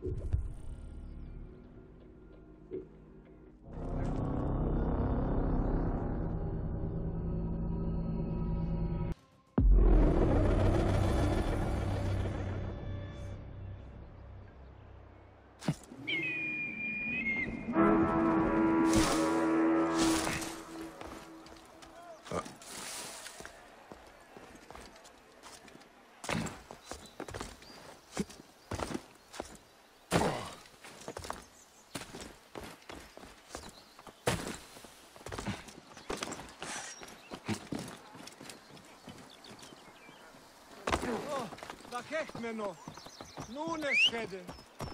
Da krijgt men nog. Nun is schedden.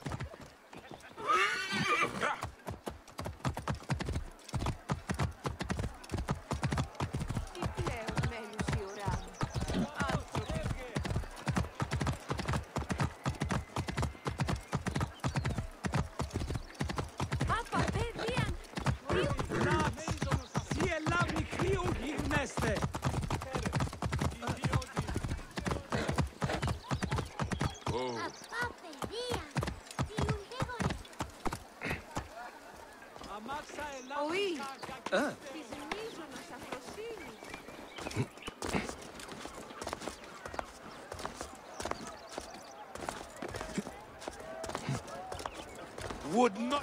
Would not...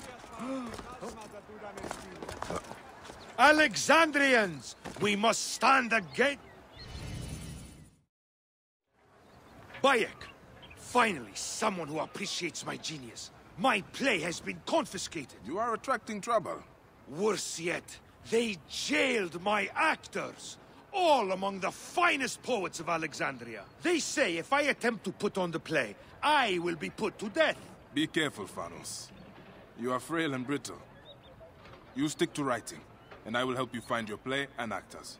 Alexandrians! We must stand against... Bayek! Finally, someone who appreciates my genius. My play has been confiscated. You are attracting trouble. Worse yet, they jailed my actors. All among the finest poets of Alexandria. They say if I attempt to put on the play, I will be put to death. Be careful, Pharos. You are frail and brittle. You stick to writing, and I will help you find your play and actors.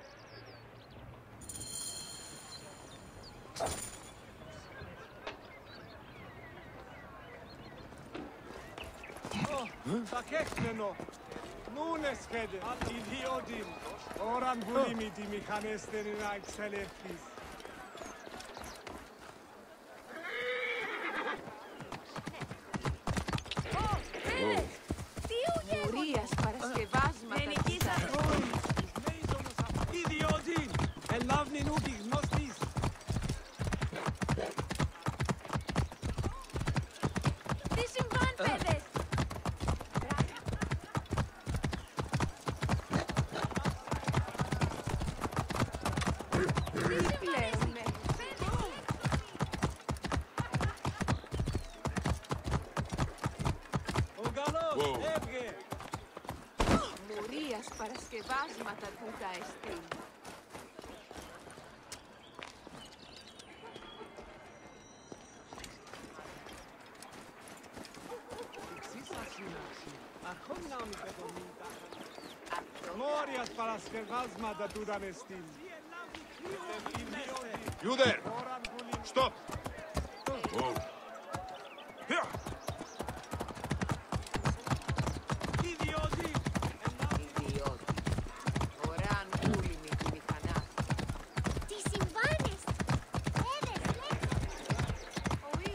Da krijgt men nog. Nun is schedden. Idiotin. Oran gulimi die mechanesten in Axeleftis. Μουρίας παρασκευάσματα της Idiotin. Ελάβνη νου τη γνώστης. Τι συμβάν, παιδες! Μουρίας παρασκευάσματα τούτα εστίν. Glorias παρασκευάσματα τούτα εστίν. You there! Stop! Whoa. Here! Idiotin. Ιδιώτη. Ωράν πούλημη τη μηχανά. Τι συμβάνες! Έδες, Οή.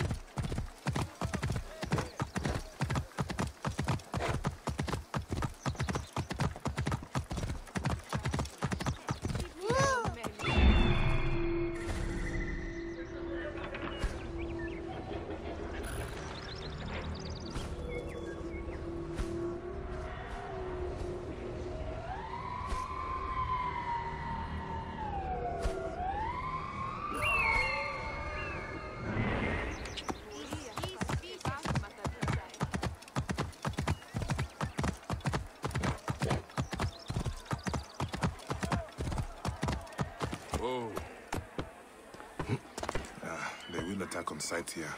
Whoa. They will attack on sight here.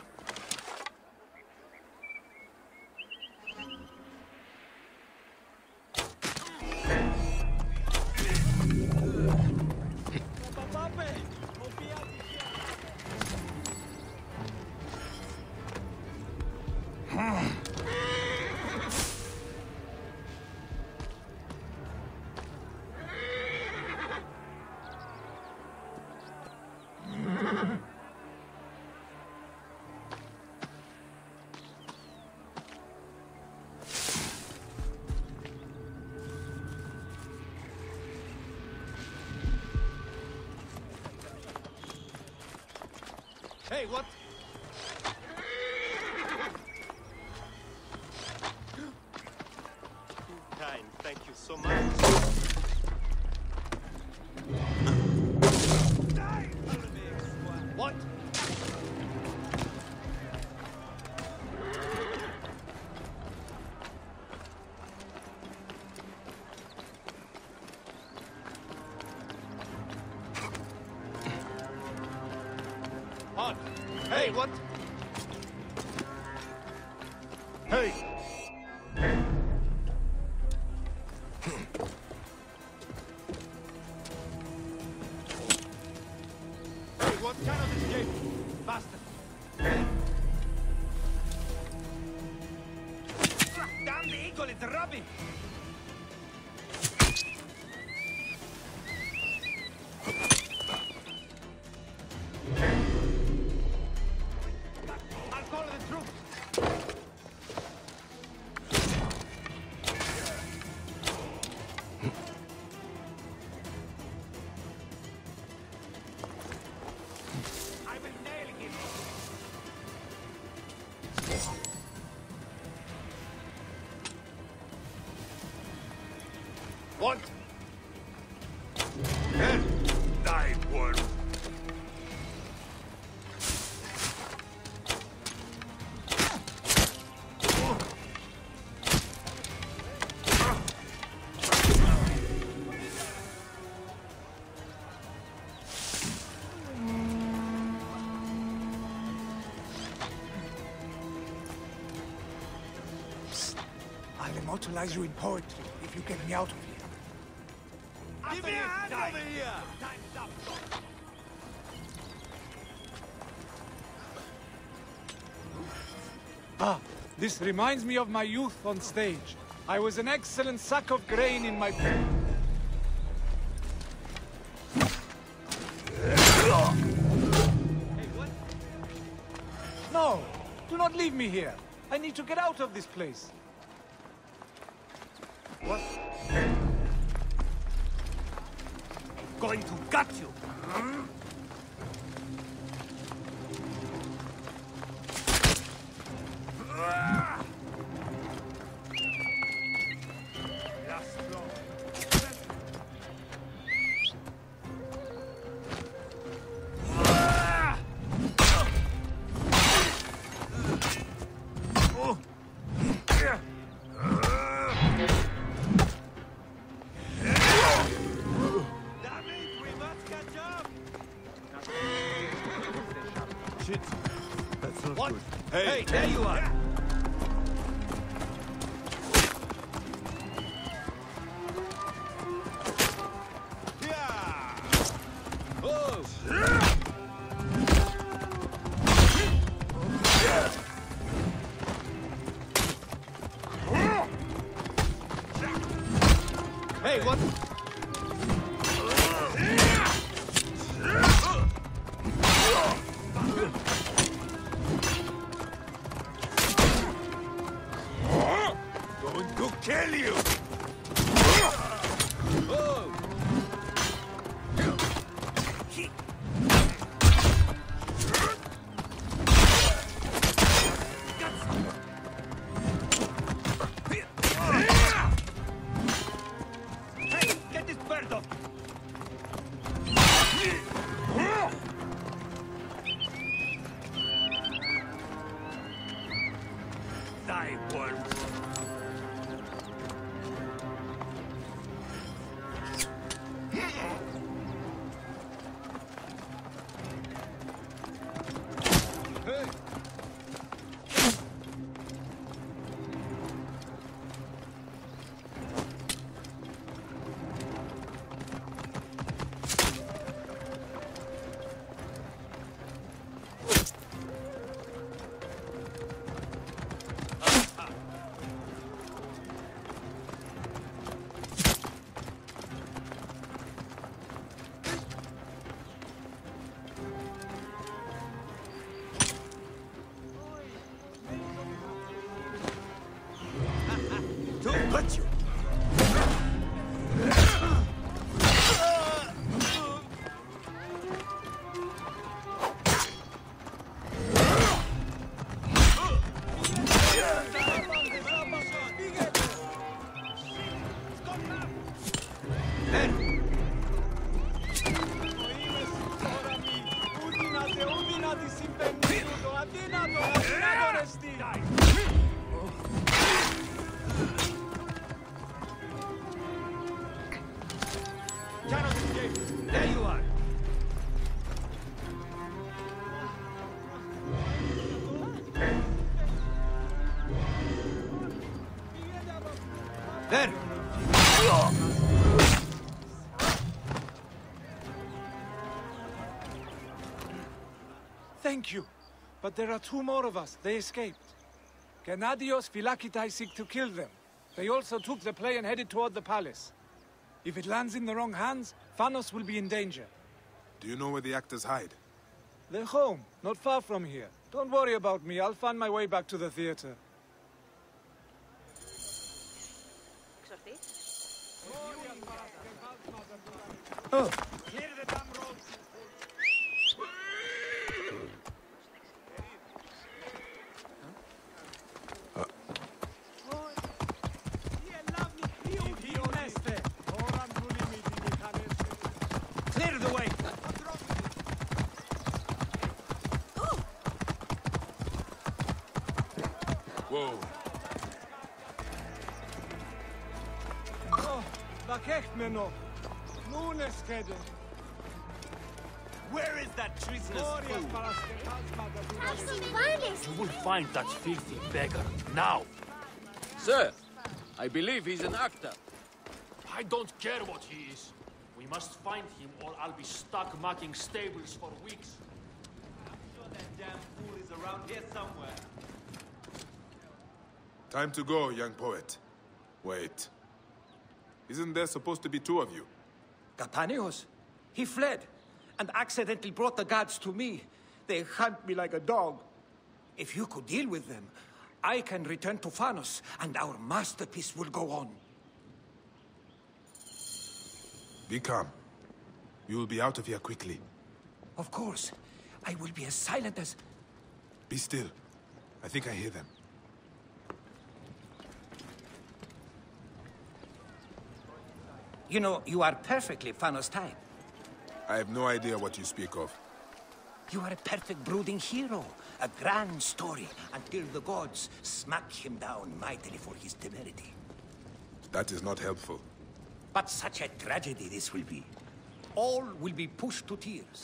Hey, what? Kind, thank you so much. What? On. Hey, what? Hey! Hey, what kind of escape? Bastard! Damn the eagle, it's rubbish! I'll call the troops! I will nail him! What? Die, worm. I'll immortalize you in poetry if you get me out of here. Give me a hand over here! Time's up! Ah, this reminds me of my youth on stage. I was an excellent sack of grain in my... Hey, what? No! Do not leave me here! I need to get out of this place! What? Going to gut you. Last blow. Damn it, we must catch up! Shit. That's not What? good. Hey, there you are! Yeah! Oh! Hey, what? Going to kill you. Oh! There! Thank you. But there are two more of us. They escaped. Gennadios Philakitai seek to kill them. They also took the play and headed toward the palace. If it lands in the wrong hands, Phanos will be in danger. Do you know where the actors hide? They're home, not far from here. Don't worry about me. I'll find my way back to the theater. Oh, Clear the damn roads. clear the way! Whoa. Oh, bakech me no. Nun eschede. Where is that treasonous fool? Τισιμβάνες! You will find that filthy beggar, now! Sir, I believe he's an actor. I don't care what he is. We must find him or I'll be stuck mucking stables for weeks. I'm sure that damn fool is around here somewhere. Time to go, young poet. Wait. Isn't there supposed to be two of you? Kapanios? He fled, and accidentally brought the gods to me. They hunt me like a dog. If you could deal with them, I can return to Phanos, and our masterpiece will go on. Be calm. You will be out of here quickly. Of course. I will be as silent as... Be still. I think I hear them. You know, you are perfectly Phanos type. I have no idea what you speak of. You are a perfect brooding hero. A grand story until the gods smack him down mightily for his temerity. That is not helpful. But such a tragedy this will be. All will be pushed to tears.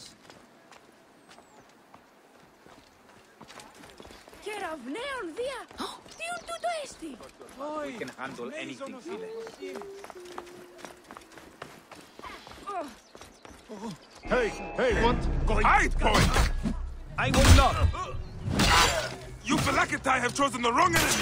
Κεραυναίων δια! Τι ουν τούτο έστι! We can handle anything, Phile. Hey, what? Hide, poet! I will not! You Philakitai have chosen the wrong enemy!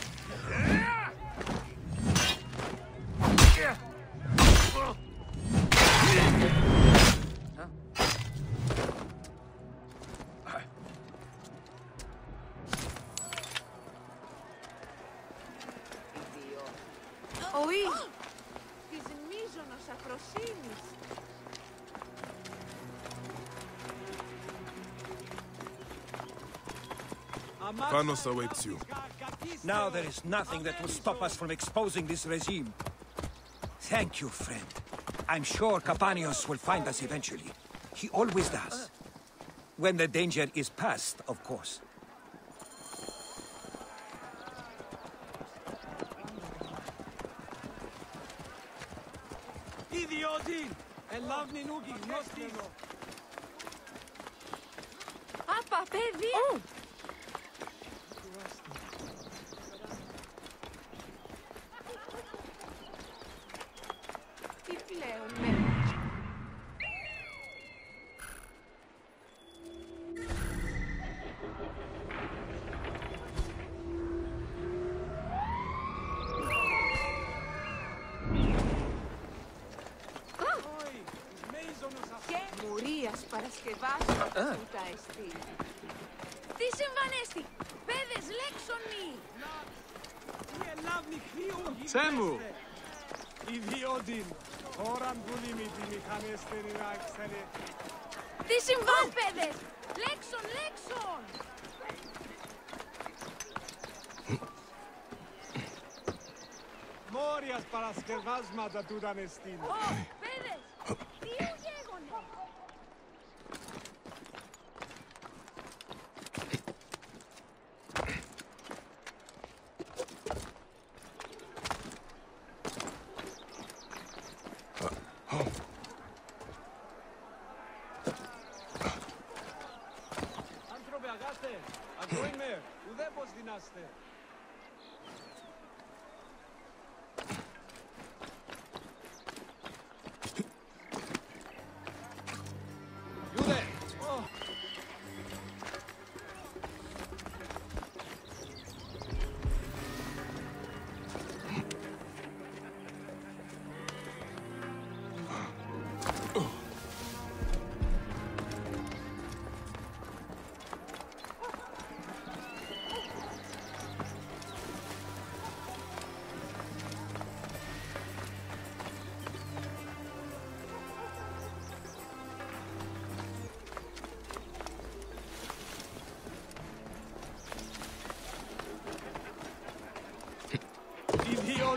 Οή! Της μίζωνος αφροσύνης! Phanos awaits you. Now there is nothing that will stop us from exposing this regime. Thank you, friend. I'm sure Kapanios will find us eventually. He always does. When the danger is past, of course. Idioti! Ελάβνη νούκι γνώστης! Άπα, παιδί! Τι πλέον, ναι. Μουρίας παρασκευάσματα τούτα εστί. Τι συμβανέστη! Πέδες λέξονοι! Τσέμου! Ιδιότην! Ώραν πουλήμι τη μηχανέστερη να εξέλε. Τι συμβάν, πέδες! Λέξον, λέξον! Μόριας παρασκευάσματα τούταν εστίν. Ω, πέδες! Τι γέγονε! Άνθρωπε αγάστε, εγώ είμαι, ουδέποιος δυνάστε.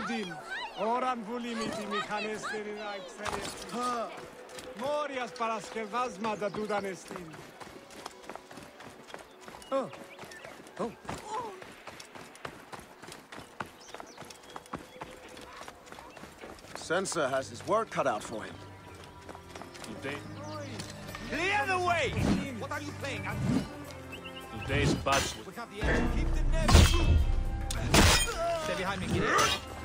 Iudin. Oran vulimiti mi canesteri raipseri. Morias paraskevazma da dudanestin. Oh. Oh. Sansa has his work cut out for him. Clear the way! What are you playing? Today's batch will... We have the edge. Keep the net. Stay behind me, kid.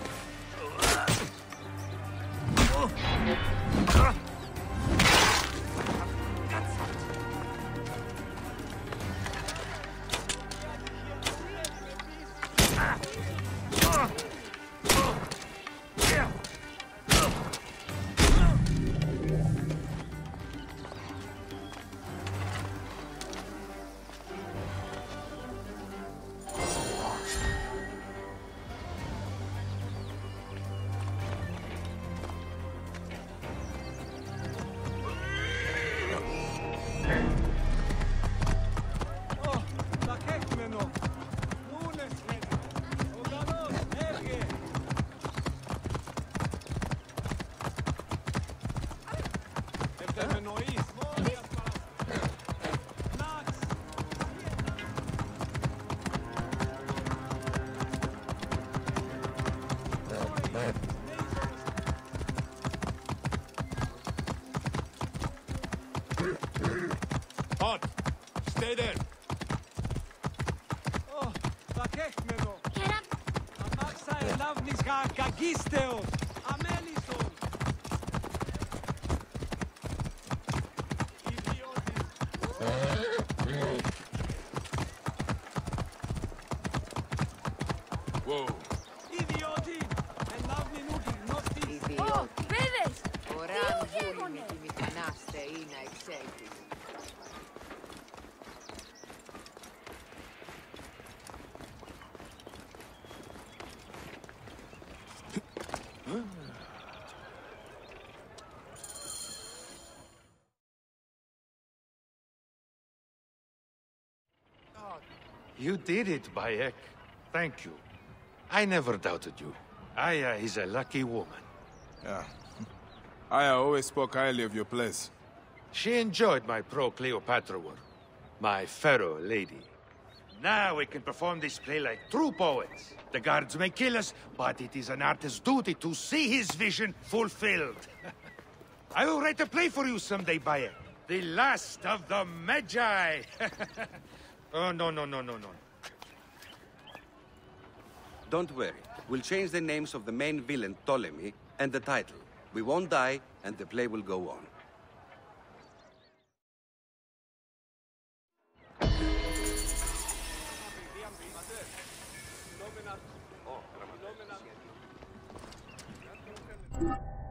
Hot! Stay there! Oh, takechmeno. Get up! Amaxa elavnis kagisteos. Amelisos. Whoa. Idioti! Elavni nuki, nostis. Oh, παιδες! Ωραία, Τι γέγονε? οι μετανάστε είναι εξέλιξη. You did it, Bayek. Thank you. I never doubted you. Aya is a lucky woman. Yeah. Aya always spoke highly of your place. She enjoyed my pro-Cleopatra work. My pharaoh lady. Now we can perform this play like true poets. The guards may kill us, but it is an artist's duty to see his vision fulfilled. I will write a play for you someday, Bayek. The last of the Magi. Oh, no. Don't worry. We'll change the names of the main villain, Ptolemy, and the title. We won't die, and the play will go on. Oh,